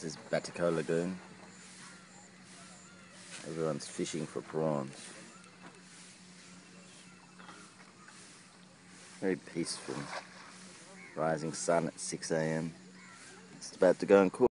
This is Batticola Lagoon. Everyone's fishing for prawns. Very peaceful. Rising sun at 6 AM. It's about to go and cook.